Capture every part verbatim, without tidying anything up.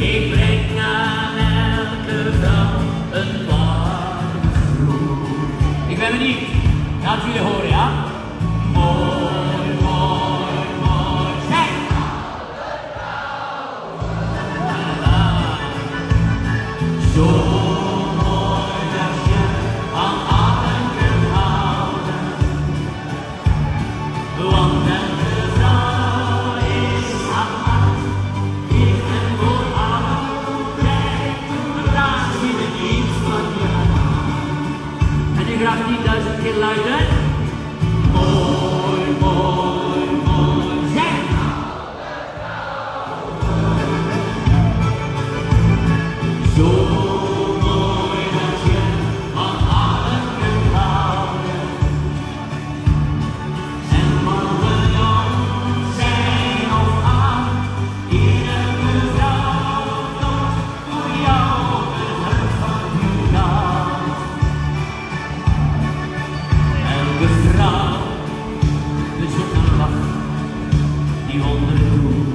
Ik breng aan elke vrouw een warm groen. Ik ben benieuwd. Laat jullie horen, ja? Mooi, mooi, mooi. Zeg! Zo mooi dat je van allen kunt houden. Want elke vrouw is apart. Ik ben voor altijd een relatie met iets van jou. En ik graag tienduizend keer luiden. Mooi, mooi, mooi. Zeg! Zo mooi dat je van allen kunt houden. En mogen jong zijn of oud, iedere vrouw tot voor jou een hart van uw goud. Elke vrouw bezit een lach die onderdoet.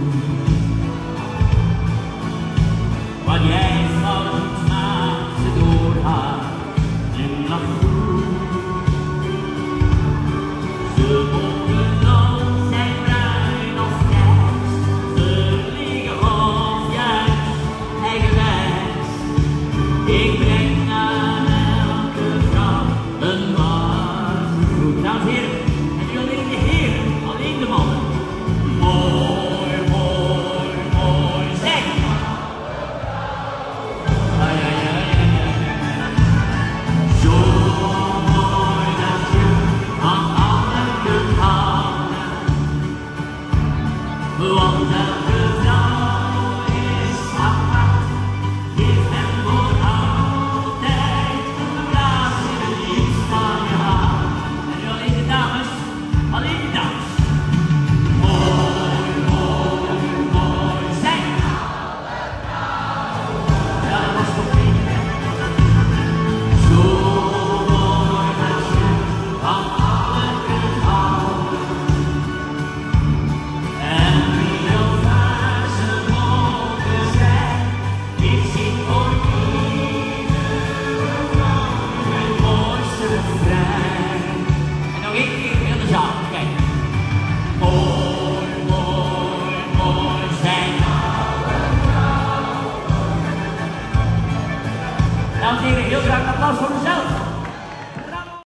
Wat jij fout maakt, ze door haar glimlach goed. Ze mogen lang zijn bruin of grijs, verlegen of juist eigenwijs. Ik breng aan elke vrouw een warm groet. Dames en heren, en nu alleen de heren, alleen de mannen. Mooi, mooi, mooi, zeg! Ai, ai, ai, ai, ai. Zo mooi dat je van allen kunt houden. Want elke vrouw is apart. Geef hem voor altijd een relatie met iets van je hart. En nu alleen de dames, alleen de dames. Mooi, mooi, mooi, zeg! Ja, dat was toch niet. Zo mooi dat je van allen kunt houden. En wie ook waar ze mogen zijn, ik zie voor iedere vrouw het mooiste refrein. En nog één keer heel de zaal, kijk. Mooi, mooi, mooi zijn alle vrouwen. Dames en heren, heel graag een applaus voor mezelf.